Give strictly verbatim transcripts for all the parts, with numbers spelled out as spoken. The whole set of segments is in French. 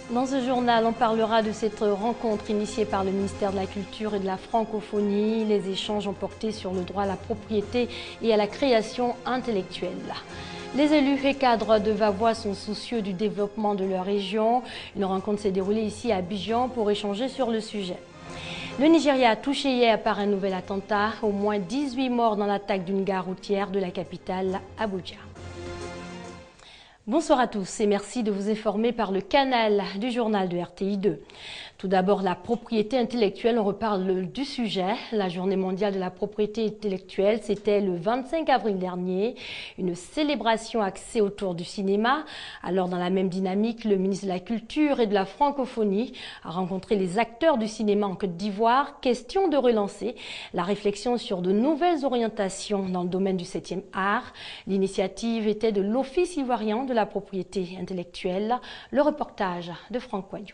Dans ce journal, on parlera de cette rencontre initiée par le ministère de la Culture et de la Francophonie. Les échanges ont porté sur le droit à la propriété et à la création intellectuelle. Les élus et cadres de Vavois sont soucieux du développement de leur région. Une rencontre s'est déroulée ici à Abidjan pour échanger sur le sujet. Le Nigeria, touché hier par un nouvel attentat, au moins dix-huit morts dans l'attaque d'une gare routière de la capitale Abuja. Bonsoir à tous et merci de vous informer par le canal du journal de R T I deux. Tout d'abord, la propriété intellectuelle, on reparle du sujet. La journée mondiale de la propriété intellectuelle, c'était le vingt-cinq avril dernier. Une célébration axée autour du cinéma. Alors, dans la même dynamique, le ministre de la Culture et de la Francophonie a rencontré les acteurs du cinéma en Côte d'Ivoire. Question de relancer la réflexion sur de nouvelles orientations dans le domaine du septième art. L'initiative était de l'Office ivoirien de la propriété intellectuelle. Le reportage de Franck Coyou.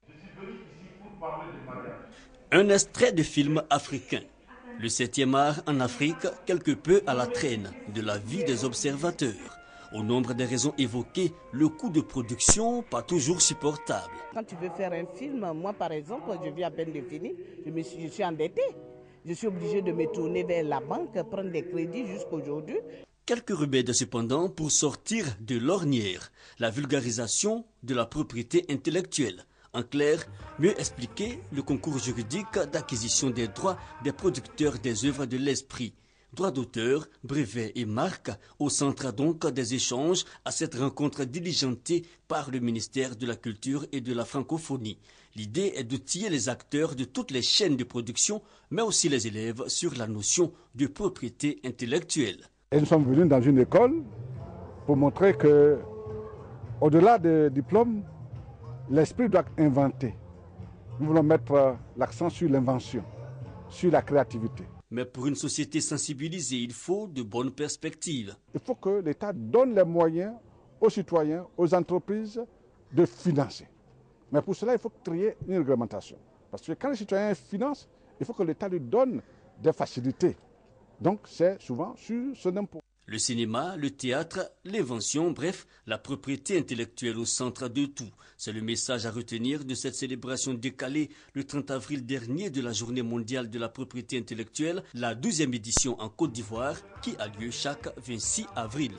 Un extrait de film africain. Le septième art en Afrique, quelque peu à la traîne de la vie des observateurs. Au nombre des raisons évoquées, le coût de production pas toujours supportable. Quand tu veux faire un film, moi par exemple, je viens à peine de finir, je, me suis, je suis endetté. Je suis obligé de me tourner vers la banque, prendre des crédits jusqu'aujourd'hui. Quelques remèdes cependant pour sortir de l'ornière, la vulgarisation de la propriété intellectuelle. En clair, mieux expliquer le concours juridique d'acquisition des droits des producteurs des œuvres de l'esprit. Droits d'auteur, brevets et marques, au centre donc des échanges à cette rencontre diligentée par le ministère de la Culture et de la Francophonie. L'idée est d'outiller les acteurs de toutes les chaînes de production, mais aussi les élèves sur la notion de propriété intellectuelle. Et nous sommes venus dans une école pour montrer que, au-delà des diplômes, l'esprit doit inventer. Nous voulons mettre l'accent sur l'invention, sur la créativité. Mais pour une société sensibilisée, il faut de bonnes perspectives. Il faut que l'État donne les moyens aux citoyens, aux entreprises de financer. Mais pour cela, il faut créer une réglementation. Parce que quand les citoyens financent, il faut que l'État lui donne des facilités. Donc c'est souvent sur ce impôt. Le cinéma, le théâtre, l'invention, bref, la propriété intellectuelle au centre de tout. C'est le message à retenir de cette célébration décalée le trente avril dernier de la Journée mondiale de la propriété intellectuelle, la douzième édition en Côte d'Ivoire, qui a lieu chaque vingt-six avril.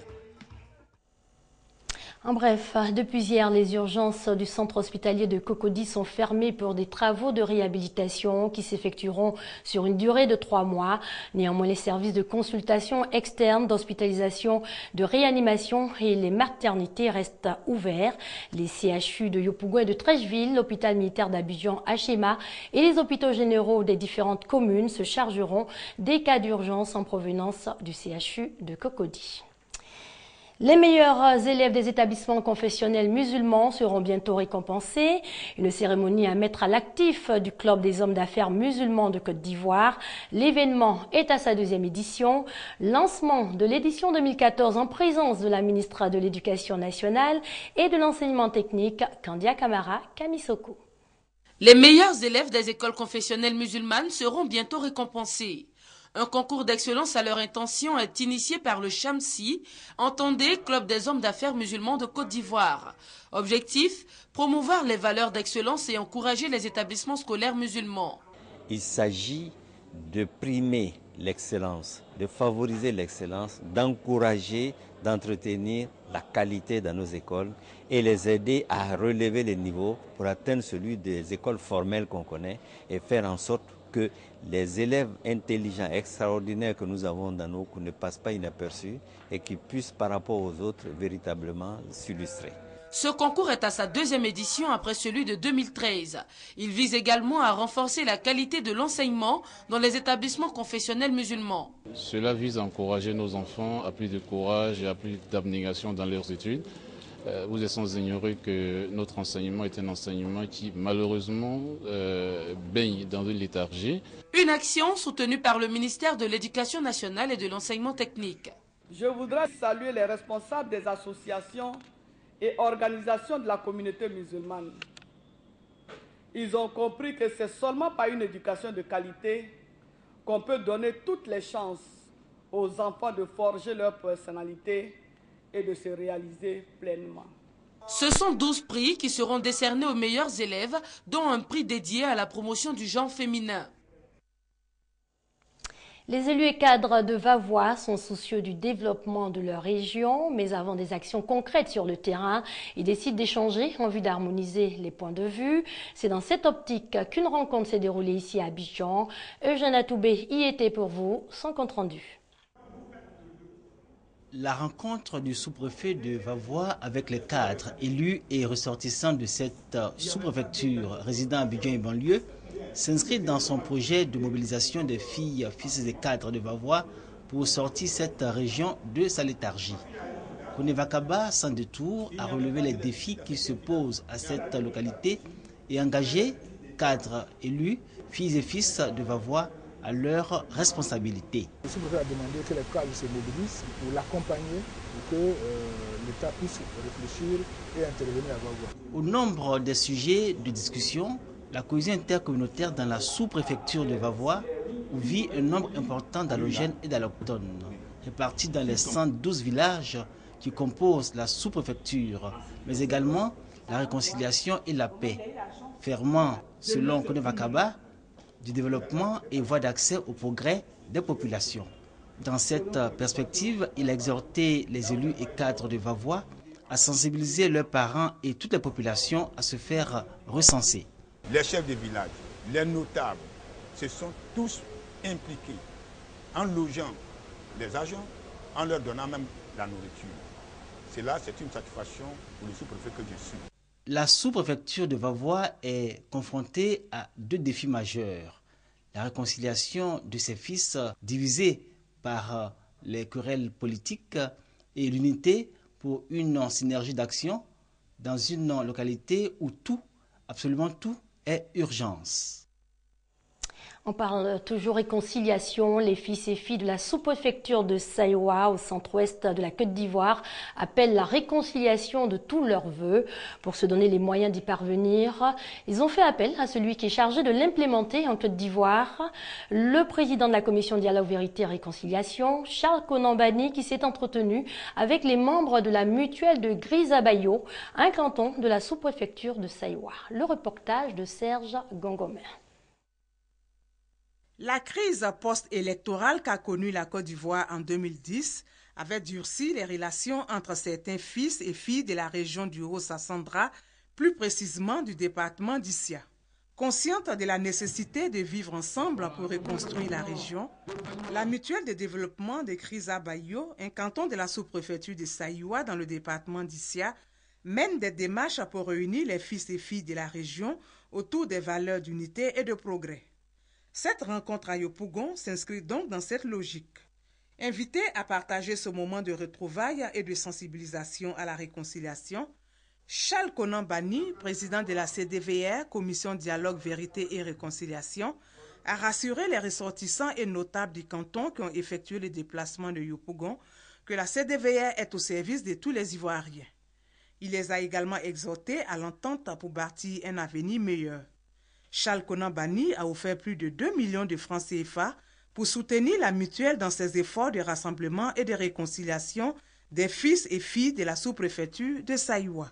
En bref, depuis hier, les urgences du centre hospitalier de Cocody sont fermées pour des travaux de réhabilitation qui s'effectueront sur une durée de trois mois. Néanmoins, les services de consultation externe, d'hospitalisation, de réanimation et les maternités restent ouverts. Les C H U de Yopougon et de Trècheville, l'hôpital militaire d'Abidjan, H M A et les hôpitaux généraux des différentes communes se chargeront des cas d'urgence en provenance du C H U de Cocody. Les meilleurs élèves des établissements confessionnels musulmans seront bientôt récompensés. Une cérémonie à mettre à l'actif du Club des hommes d'affaires musulmans de Côte d'Ivoire. L'événement est à sa deuxième édition. Lancement de l'édition deux mille quatorze en présence de la ministre de l'Éducation nationale et de l'enseignement technique, Kandia Kamara Kamisoko. Les meilleurs élèves des écoles confessionnelles musulmanes seront bientôt récompensés. Un concours d'excellence à leur intention est initié par le Chamsi, entendez Club des hommes d'affaires musulmans de Côte d'Ivoire. Objectif, promouvoir les valeurs d'excellence et encourager les établissements scolaires musulmans. Il s'agit de primer l'excellence, de favoriser l'excellence, d'encourager, d'entretenir la qualité dans nos écoles et les aider à relever les niveaux pour atteindre celui des écoles formelles qu'on connaît et faire en sorte que les élèves intelligents, extraordinaires que nous avons dans nos cours ne passent pas inaperçus et qui puissent par rapport aux autres véritablement s'illustrer. Ce concours est à sa deuxième édition après celui de deux mille treize. Il vise également à renforcer la qualité de l'enseignement dans les établissements confessionnels musulmans. Cela vise à encourager nos enfants à plus de courage et à plus d'abnégation dans leurs études. Vous êtes sans ignorer que notre enseignement est un enseignement qui, malheureusement, euh, baigne dans une léthargie. Une action soutenue par le ministère de l'Éducation nationale et de l'enseignement technique. Je voudrais saluer les responsables des associations et organisations de la communauté musulmane. Ils ont compris que c'est seulement par une éducation de qualité qu'on peut donner toutes les chances aux enfants de forger leur personnalité et de se réaliser pleinement. Ce sont douze prix qui seront décernés aux meilleurs élèves, dont un prix dédié à la promotion du genre féminin. Les élus et cadres de Vavois sont soucieux du développement de leur région, mais avant des actions concrètes sur le terrain, ils décident d'échanger en vue d'harmoniser les points de vue. C'est dans cette optique qu'une rencontre s'est déroulée ici à Abidjan. Eugène Atoubé y était pour vous, sans compte rendu. La rencontre du sous-préfet de Vavois avec les cadres élus et ressortissants de cette sous-préfecture résidant à Abidjan et banlieue s'inscrit dans son projet de mobilisation des filles, fils et cadres de Vavois pour sortir cette région de sa léthargie. Konevakaba, sans détour, a relevé les défis qui se posent à cette localité et engagé cadres élus, filles et fils de Vavois à leurs responsabilités. Le sous-préfet a demandé que les cadres se mobilisent pour l'accompagner, pour que euh, l'État puisse réfléchir et intervenir à Vavois. Au nombre des sujets de discussion, la cohésion intercommunautaire dans la sous-préfecture de Vavois, où vit un nombre important d'allogènes et d'allochtones, répartis dans les cent douze villages qui composent la sous-préfecture, mais également la réconciliation et la paix, fermant, selon Konevakaba, du développement et voie d'accès au progrès des populations. Dans cette perspective, il a exhorté les élus et cadres de Vavois à sensibiliser leurs parents et toutes les populations à se faire recenser. Les chefs de village, les notables, se sont tous impliqués en logeant les agents, en leur donnant même la nourriture. Cela, c'est une satisfaction pour le sous-préfet que je suis. La sous-préfecture de Vavois est confrontée à deux défis majeurs. La réconciliation de ses fils divisés par les querelles politiques et l'unité pour une synergie d'action dans une localité où tout, absolument tout, est urgence. On parle toujours réconciliation. Les fils et filles de la sous-préfecture de Saïwa, au centre-ouest de la Côte d'Ivoire, appellent la réconciliation de tous leurs vœux. Pour se donner les moyens d'y parvenir, ils ont fait appel à celui qui est chargé de l'implémenter en Côte d'Ivoire, le président de la commission Dialogue, Vérité et Réconciliation, Charles Konambani, qui s'est entretenu avec les membres de la mutuelle de Grisabayo, un canton de la sous-préfecture de Saïwa. Le reportage de Serge Gongomer. La crise post-électorale qu'a connue la Côte d'Ivoire en deux mille dix avait durci les relations entre certains fils et filles de la région du Haut-Sassandra, plus précisément du département d'Issia. Consciente de la nécessité de vivre ensemble pour reconstruire la région, la mutuelle de développement de Grisabayo, un canton de la sous-préfecture de Saïwa dans le département d'Issia, mène des démarches pour réunir les fils et filles de la région autour des valeurs d'unité et de progrès. Cette rencontre à Yopougon s'inscrit donc dans cette logique. Invité à partager ce moment de retrouvailles et de sensibilisation à la réconciliation, Charles Konambani, président de la C D V R, Commission Dialogue, Vérité et Réconciliation, a rassuré les ressortissants et notables du canton qui ont effectué le déplacement de Yopougon que la C D V R est au service de tous les Ivoiriens. Il les a également exhortés à l'entente pour bâtir un avenir meilleur. Charles Konambani a offert plus de deux millions de francs C F A pour soutenir la mutuelle dans ses efforts de rassemblement et de réconciliation des fils et filles de la sous-préfecture de Saïwa.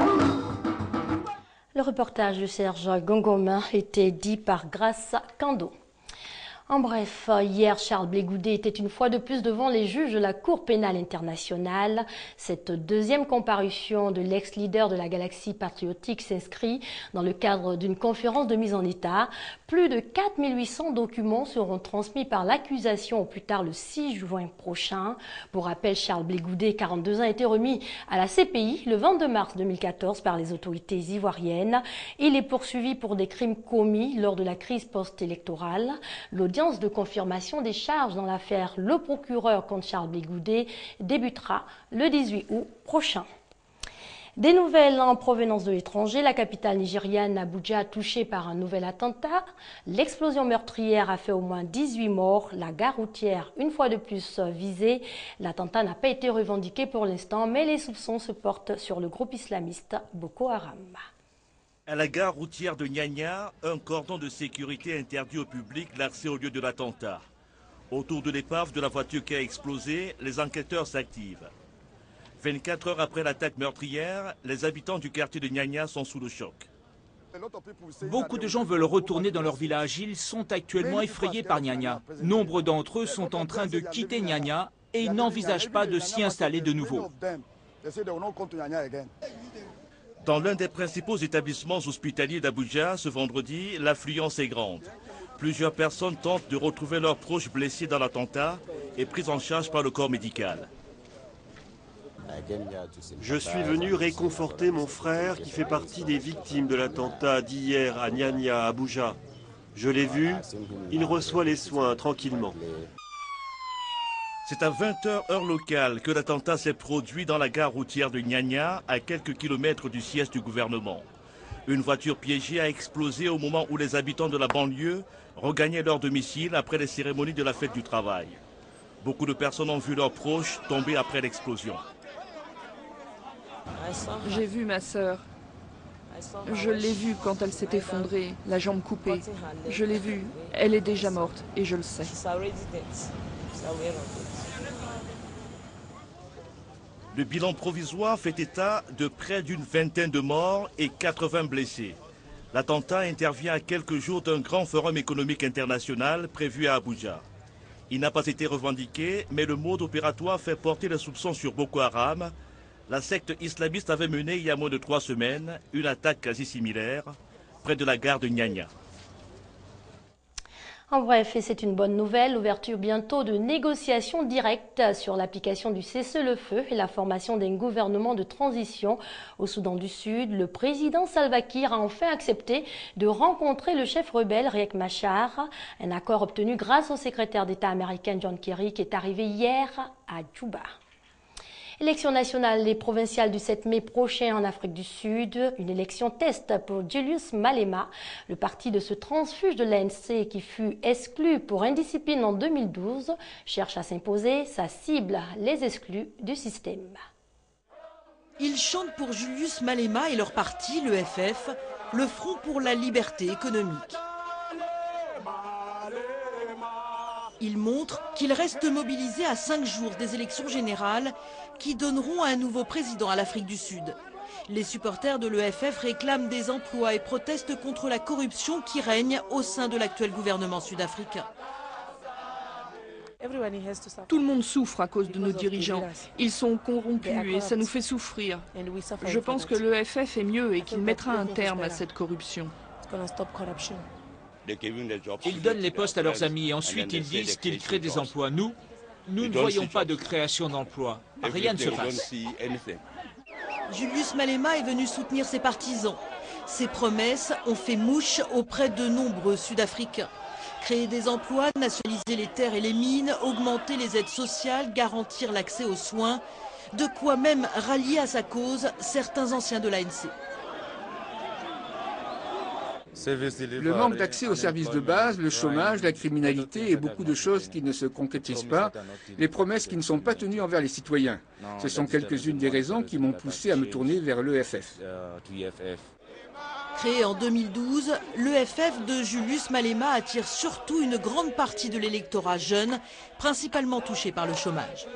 Le reportage de Serge Gongomin était dit par Grace Kando. En bref, hier, Charles Blé Goudé était une fois de plus devant les juges de la Cour pénale internationale. Cette deuxième comparution de l'ex-leader de la Galaxie patriotique s'inscrit dans le cadre d'une conférence de mise en état. Plus de quatre mille huit cents documents seront transmis par l'accusation au plus tard le six juin prochain. Pour rappel, Charles Blé Goudé, quarante-deux ans, a été remis à la C P I le vingt-deux mars deux mille quatorze par les autorités ivoiriennes. Il est poursuivi pour des crimes commis lors de la crise post-électorale. L'audience de confirmation des charges dans l'affaire Le Procureur contre Charles Blé Goudé débutera le dix-huit août prochain. Des nouvelles en provenance de l'étranger. La capitale nigériane Abuja touchée par un nouvel attentat. L'explosion meurtrière a fait au moins dix-huit morts. La gare routière, une fois de plus visée. L'attentat n'a pas été revendiqué pour l'instant, mais les soupçons se portent sur le groupe islamiste Boko Haram. À la gare routière de Nyanya, un cordon de sécurité interdit au public l'accès au lieu de l'attentat. Autour de l'épave de la voiture qui a explosé, les enquêteurs s'activent. vingt-quatre heures après l'attaque meurtrière, les habitants du quartier de Nyanya sont sous le choc. Beaucoup de gens veulent retourner dans leur village. Ils sont actuellement effrayés par Nyanya. Nombre d'entre eux sont en train de quitter Nyanya et ils n'envisagent pas de s'y installer de nouveau. Dans l'un des principaux établissements hospitaliers d'Abuja, ce vendredi, l'affluence est grande. Plusieurs personnes tentent de retrouver leurs proches blessés dans l'attentat et prises en charge par le corps médical. Je suis venu réconforter mon frère qui fait partie des victimes de l'attentat d'hier à Nyanya, à Abuja. Je l'ai vu, il reçoit les soins tranquillement. C'est à vingt heures heure locale que l'attentat s'est produit dans la gare routière de Nyanya, à quelques kilomètres du siège du gouvernement. Une voiture piégée a explosé au moment où les habitants de la banlieue regagnaient leur domicile après les cérémonies de la fête du travail. Beaucoup de personnes ont vu leurs proches tomber après l'explosion. J'ai vu ma sœur. Je l'ai vue quand elle s'est effondrée, la jambe coupée. Je l'ai vue, elle est déjà morte et je le sais. Le bilan provisoire fait état de près d'une vingtaine de morts et quatre-vingts blessés. L'attentat intervient à quelques jours d'un grand forum économique international prévu à Abuja. Il n'a pas été revendiqué, mais le mode opératoire fait porter les soupçons sur Boko Haram. La secte islamiste avait mené il y a moins de trois semaines une attaque quasi similaire près de la gare de Nyanya. En bref, et c'est une bonne nouvelle, l'ouverture bientôt de négociations directes sur l'application du cessez-le-feu et la formation d'un gouvernement de transition au Soudan du Sud. Le président Salva Kiir a enfin accepté de rencontrer le chef rebelle Riek Machar, un accord obtenu grâce au secrétaire d'État américain John Kerry qui est arrivé hier à Djouba. Élection nationale et provinciale du sept mai prochain en Afrique du Sud. Une élection test pour Julius Malema, le parti de ce transfuge de l'A N C qui fut exclu pour indiscipline en deux mille douze, cherche à s'imposer. Sa cible, les exclus du système. Ils chantent pour Julius Malema et leur parti, le F F, le Front pour la liberté économique. Ils montrent qu'ils restent mobilisés à cinq jours des élections générales qui donneront un nouveau président à l'Afrique du Sud. Les supporters de l'E F F réclament des emplois et protestent contre la corruption qui règne au sein de l'actuel gouvernement sud-africain. Tout le monde souffre à cause de nos dirigeants. Ils sont corrompus et ça nous fait souffrir. Je pense que l'E F F est mieux et qu'il mettra un terme à cette corruption. Ils donnent les postes à leurs amis et ensuite ils disent qu'ils créent des emplois. Nous, nous ne voyons pas de création d'emplois. Rien ne se passe. Julius Malema est venu soutenir ses partisans. Ses promesses ont fait mouche auprès de nombreux Sud-Africains. Créer des emplois, nationaliser les terres et les mines, augmenter les aides sociales, garantir l'accès aux soins. De quoi même rallier à sa cause certains anciens de l'A N C. Le manque d'accès aux services de base, le chômage, la criminalité et beaucoup de choses qui ne se concrétisent pas, les promesses qui ne sont pas tenues envers les citoyens. Ce sont quelques-unes des raisons qui m'ont poussé à me tourner vers l'E F F. Créé en deux mille douze, l'E F F de Julius Malema attire surtout une grande partie de l'électorat jeune, principalement touché par le chômage.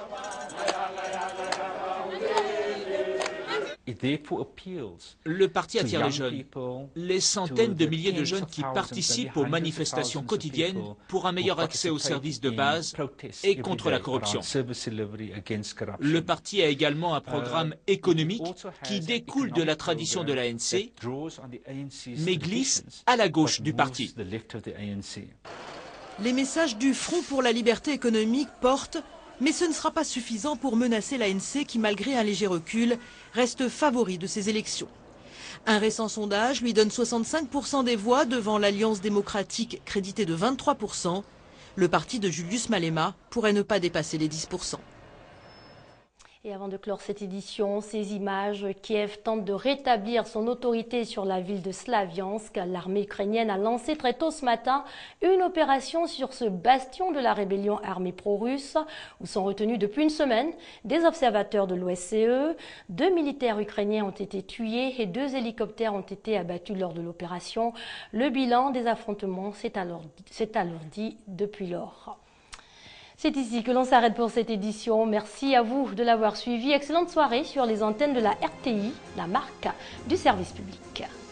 Le parti attire les jeunes, les centaines de milliers de jeunes qui participent aux manifestations quotidiennes pour un meilleur accès aux services de base et contre la corruption. Le parti a également un programme économique qui découle de la tradition de l'A N C, mais glisse à la gauche du parti. Les messages du Front pour la liberté économique portent, mais ce ne sera pas suffisant pour menacer l'A N C qui, malgré un léger recul, reste favori de ces élections. Un récent sondage lui donne soixante-cinq pour cent des voix devant l'Alliance démocratique créditée de vingt-trois pour cent. Le parti de Julius Malema pourrait ne pas dépasser les dix pour cent. Et avant de clore cette édition, ces images, Kiev tente de rétablir son autorité sur la ville de Slaviansk. L'armée ukrainienne a lancé très tôt ce matin une opération sur ce bastion de la rébellion armée pro-russe, où sont retenus depuis une semaine des observateurs de l'O S C E. Deux militaires ukrainiens ont été tués et deux hélicoptères ont été abattus lors de l'opération. Le bilan des affrontements s'est alourdi depuis lors. C'est ici que l'on s'arrête pour cette édition. Merci à vous de l'avoir suivi. Excellente soirée sur les antennes de la R T I, la marque du service public.